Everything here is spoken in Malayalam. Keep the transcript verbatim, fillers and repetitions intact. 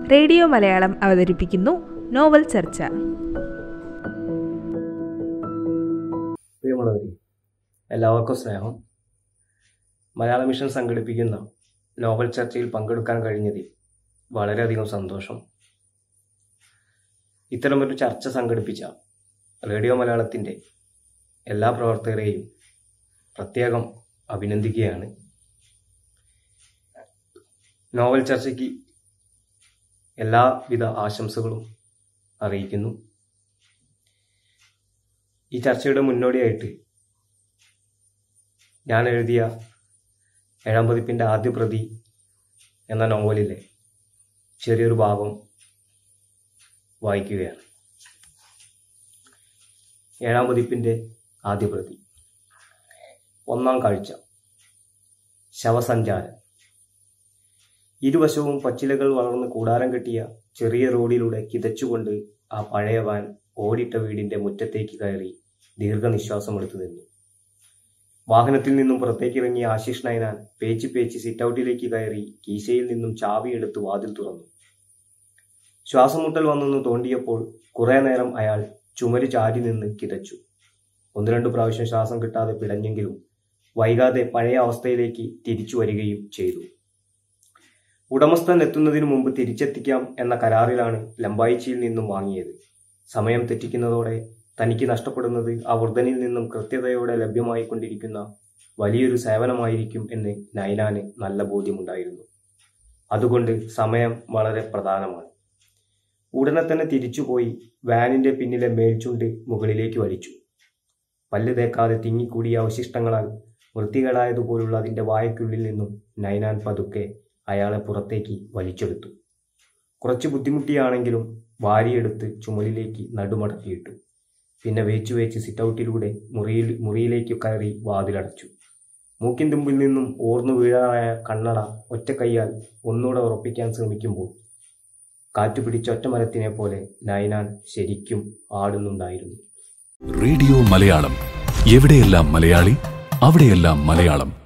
റേഡിയോ മലയാളം അവതരിപ്പിക്കുന്നു നോവൽ ചർച്ച. പ്രിയമുള്ളവരെ, എല്ലാവർക്കും സ്നേഹം. മലയാള മിഷൻ സംഘടിപ്പിക്കുന്ന നോവൽ ചർച്ചയിൽ പങ്കെടുക്കാൻ കഴിഞ്ഞതിൽ വളരെയധികം സന്തോഷം. ഇത്തരമൊരു ചർച്ച സംഘടിപ്പിച്ച റേഡിയോ മലയാളത്തിൻ്റെ എല്ലാ പ്രവർത്തകരെയും പ്രത്യേകം അഭിനന്ദിക്കുകയാണ്. നോവൽ ചർച്ചയ്ക്ക് എല്ലാവിധ ആശംസകളും അറിയിക്കുന്നു. ഈ ചർച്ചയുടെ മുന്നോടിയായിട്ട് ഞാൻ എഴുതിയ ഏഴാം പതിപ്പിൻ്റെ ആദ്യ പ്രതി എന്ന നോവലിലെ ചെറിയൊരു ഭാഗം വായിക്കുകയാണ്. ഏഴാം പതിപ്പിൻ്റെ ആദ്യ പ്രതി. ഒന്നാം കാഴ്ച. ശവസഞ്ചാരം. ഇരുവശവും പച്ചിലകൾ വളർന്ന് കൂടാരം കെട്ടിയ ചെറിയ റോഡിലൂടെ കിതച്ചുകൊണ്ട് ആ പഴയ വാൻ ഓടിട്ട വീടിന്റെ മുറ്റത്തേക്ക് കയറി ദീർഘനിശ്വാസമെടുത്തു നിന്നു. വാഹനത്തിൽ നിന്നും പുറത്തേക്കിറങ്ങിയ ആശിഷ് നയനാൻ പേച്ച് പേച്ച് സിറ്റൗട്ടിലേക്ക് കയറി കീശയിൽ നിന്നും ചാവിയെടുത്ത് വാതിൽ തുറന്നു. ശ്വാസമുട്ടൽ വന്നൊന്ന് തോണ്ടിയപ്പോൾ കുറെ നേരം അയാൾ ചുമര് ചാരി നിന്ന് കിതച്ചു. ഒന്ന് രണ്ടു പ്രാവശ്യം ശ്വാസം കിട്ടാതെ പിടഞ്ഞെങ്കിലും വൈകാതെ പഴയ അവസ്ഥയിലേക്ക് തിരിച്ചു വരികയും ചെയ്തു. ഉടമസ്ഥൻ എത്തുന്നതിനു മുമ്പ് തിരിച്ചെത്തിക്കാം എന്ന കരാറിലാണ് ലംബായിച്ചിയിൽ നിന്നും വാങ്ങിയത്. സമയം തെറ്റിക്കുന്നതോടെ തനിക്ക് നഷ്ടപ്പെടുന്നത് ആ വൃദ്ധനിൽ നിന്നും കൃത്യതയോടെ ലഭ്യമായിക്കൊണ്ടിരിക്കുന്ന വലിയൊരു സേവനമായിരിക്കും എന്ന് നയനാന് നല്ല ബോധ്യമുണ്ടായിരുന്നു. അതുകൊണ്ട് സമയം വളരെ പ്രധാനമാണ്. ഉടനെ തന്നെ തിരിച്ചുപോയി വാനിന്റെ പിന്നിലെ മേൽചുണ്ട് മുകളിലേക്ക് വലിച്ചു. പല്ല് തേക്കാതെ തിങ്ങിക്കൂടിയ അവശിഷ്ടങ്ങളാൽ വൃത്തികേടായതുപോലുള്ള അതിന്റെ വായക്കുള്ളിൽ നിന്നും നയനാൻ പതുക്കെ അയാളെ പുറത്തേക്ക് വലിച്ചെടുത്തു. കുറച്ച് ബുദ്ധിമുട്ടിയാണെങ്കിലും വാരിയെടുത്ത് ചുമലിലേക്ക് നടുമടക്കിയിട്ടു. പിന്നെ വേച്ചു വേച്ച് സിറ്റൗട്ടിലൂടെ മുറിയിൽ മുറിയിലേക്ക് കയറി വാതിലടച്ചു. മൂക്കിൻ തുമ്പിൽ നിന്നും ഓർന്നു വീഴാറായ കണ്ണട ഒറ്റക്കൈയാൽ ഒന്നുകൂടെ ഉറപ്പിക്കാൻ ശ്രമിക്കുമ്പോൾ കാറ്റുപിടിച്ച ഒറ്റമരത്തിനെ പോലെ നയനാൻ ശരിക്കും ആടുന്നുണ്ടായിരുന്നു. റേഡിയോ മലയാളം. എവിടെയെല്ലാം മലയാളി, അവിടെയെല്ലാം മലയാളം.